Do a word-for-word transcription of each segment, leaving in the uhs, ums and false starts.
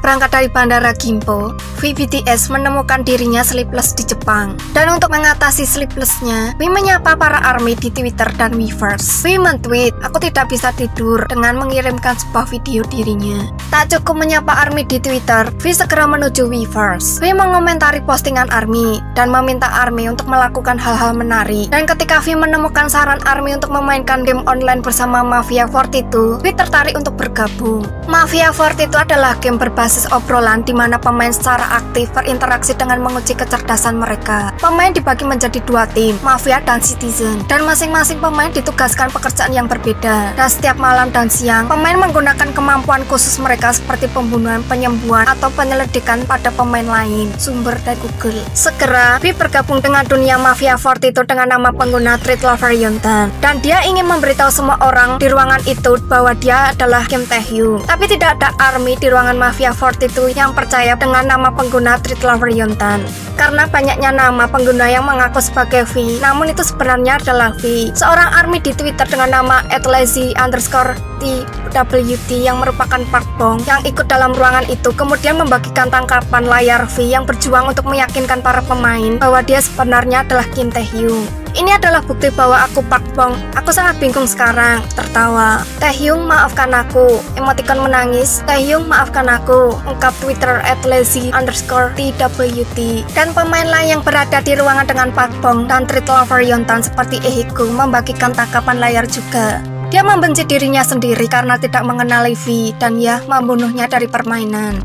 berangkat dari Bandara Gimpo, V B T S menemukan dirinya sleepless di Jepang. Dan untuk mengatasi sleeplessnya, V menyapa para ARMY di Twitter dan Weverse. V men-tweet, "Aku tidak bisa tidur," dengan mengirimkan sebuah video dirinya. Tak cukup menyapa ARMY di Twitter, V segera menuju Weverse. V mengomentari postingan ARMY dan meminta ARMY untuk melakukan hal-hal menarik. Dan ketika V menemukan saran ARMY untuk memainkan game online bersama Mafia empat puluh tujuh, V tertarik untuk bergabung. Mafia empat puluh tujuh adalah game berbasis obrolan di mana pemain secara aktif berinteraksi dengan menguji kecerdasan mereka. Pemain dibagi menjadi dua tim, Mafia dan Citizen, dan masing-masing pemain ditugaskan pekerjaan yang berbeda. Dan setiap malam dan siang, pemain menggunakan kemampuan khusus mereka seperti pembunuhan, penyembuhan, atau penyelidikan pada pemain lain. Sumber dari Google. Segera, V bergabung dengan dunia Mafia empat puluh tujuh dengan nama pengguna Treat Lover Yontan, dan dia ingin memberitahu semua orang di ruangan itu bahwa dia adalah Kim Taehyung. Tapi tidak ada ARMY di ruangan Mafia empat puluh tujuh yang percaya dengan nama pengguna Treat Lover Yontan. Karena banyaknya nama pengguna yang mengaku sebagai V, namun itu sebenarnya adalah V. Seorang ARMY di Twitter dengan nama at lazy underscore T W T yang merupakan Park Bong yang ikut dalam ruangan itu kemudian membagikan tangkapan layar V yang berjuang untuk meyakinkan para pemain bahwa dia sebenarnya adalah Kim Taehyung. Ini adalah bukti bahwa aku Park Bong. Aku sangat bingung sekarang. Tertawa. Taehyung, maafkan aku. Emoticon menangis. Taehyung, maafkan aku. Ungkap Twitter at lazy underscore T W T. Dan pemain lain yang berada di ruangan dengan Park Bong dan Treat Lover Yontan seperti Ehiko membagikan tangkapan layar juga. Dia membenci dirinya sendiri karena tidak mengenali V dan ya membunuhnya dari permainan.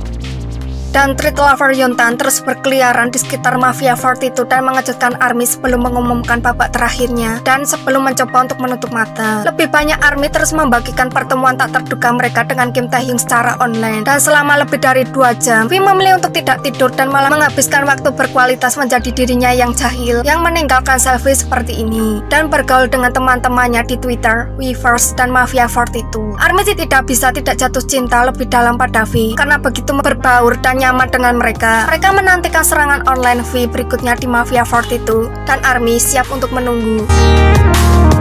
Dan Treat Lover Yontan terus berkeliaran di sekitar Mafia empat puluh tujuh dan mengejutkan ARMY sebelum mengumumkan babak terakhirnya dan sebelum mencoba untuk menutup mata. Lebih banyak ARMY terus membagikan pertemuan tak terduga mereka dengan Kim Taehyung secara online. Dan selama lebih dari dua jam, V memilih untuk tidak tidur dan malah menghabiskan waktu berkualitas menjadi dirinya yang jahil, yang meninggalkan selfie seperti ini, dan bergaul dengan teman-temannya di Twitter, Weverse, dan Mafia empat puluh tujuh. ARMY tidak bisa tidak jatuh cinta lebih dalam pada V, karena begitu berbaur dan nyaman dengan mereka. Mereka menantikan serangan online V berikutnya di Mafia empat puluh tujuh dan ARMY siap untuk menunggu.